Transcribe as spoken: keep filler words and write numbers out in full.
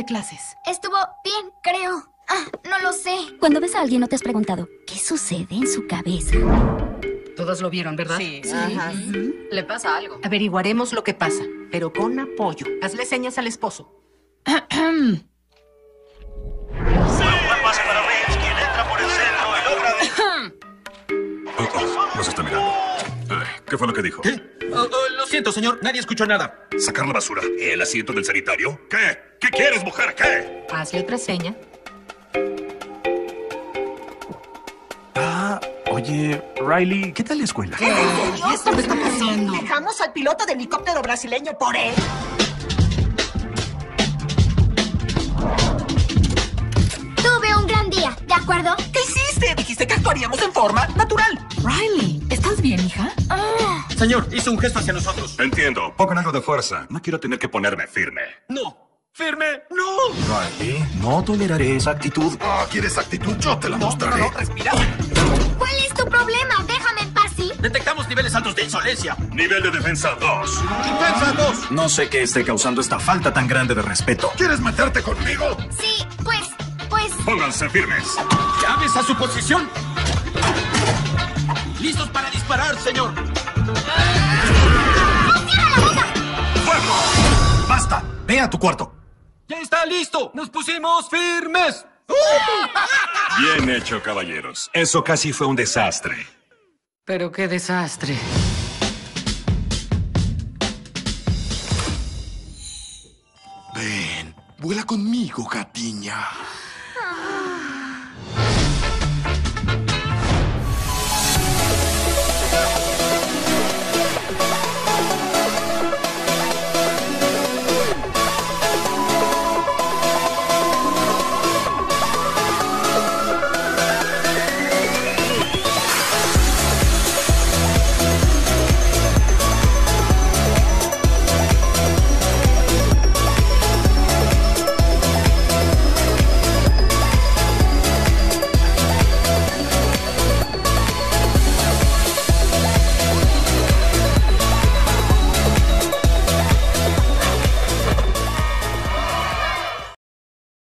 clases? Estuvo bien, creo. Ah, no lo sé. Cuando ves a alguien, ¿no te has preguntado qué sucede en su cabeza? Todos lo vieron, ¿verdad? Sí. Ajá. Le pasa algo. Averiguaremos lo que pasa, pero con apoyo. Hazle señas al esposo. Buen pase para Reeves, quien entra por el centro y logra de... Oh, oh, nos está mirando. Ay, ¿qué fue lo que dijo? ¿Qué? Oh, oh, lo siento, señor. Nadie escuchó nada. ¿Sacar la basura? ¿El asiento del sanitario? ¿Qué? ¿Qué quieres, mujer? ¿Qué? Hazle otra seña. Ah, oye, Riley, ¿qué tal la escuela? ¿Qué? ¿Esto me está pasando? ¿Dejamos al piloto de helicóptero brasileño por él? Tuve un gran día, ¿de acuerdo? ¿Qué hiciste? Dijiste que actuaríamos en forma natural. Riley, ¿estás bien, hija? Ah, Señor, hizo un gesto hacia nosotros. Entiendo. Pongan algo de fuerza. No quiero tener que ponerme firme. No. ¡Firme! ¡No! Riley, no toleraré esa actitud. Ah, ¿quieres actitud? Yo te la No, no, mostraré. no, respira. ¿cuál es tu problema? Déjame en paz, ¿sí? Detectamos niveles altos de insolencia. Nivel de defensa dos. ¡Defensa dos! No sé qué esté causando esta falta tan grande de respeto. ¿Quieres meterte conmigo? Sí, pues, pues... Pónganse firmes. ¡Llaves a su posición! ¡Listos para disparar, señor! ¡Fuego! ¡Basta! Ve a tu cuarto. ¡Ya está listo! ¡Nos pusimos firmes! Bien hecho, caballeros. Eso casi fue un desastre. Pero qué desastre. Ven, vuela conmigo, gatiña.